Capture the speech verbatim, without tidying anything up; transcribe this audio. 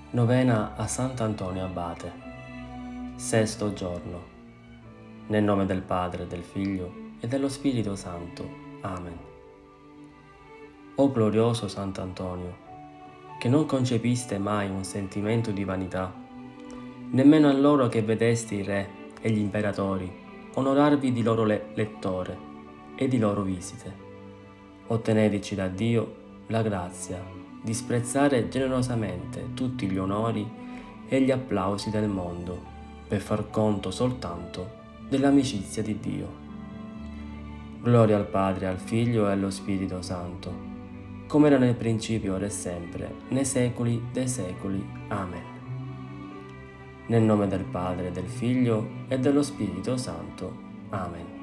Novena a Sant'Antonio Abate. Sesto giorno. Nel nome del Padre, del Figlio e dello Spirito Santo. Amen. O glorioso Sant'Antonio, che non concepiste mai un sentimento di vanità, nemmeno a loro che vedesti i re e gli imperatori onorarvi di loro le lettore e di loro visite, otteneteci da Dio la grazia di sprezzare generosamente tutti gli onori e gli applausi del mondo per far conto soltanto dell'amicizia di Dio. Gloria al Padre, al Figlio e allo Spirito Santo, come era nel principio, ora e sempre, nei secoli dei secoli. Amen. Nel nome del Padre, del Figlio e dello Spirito Santo. Amen.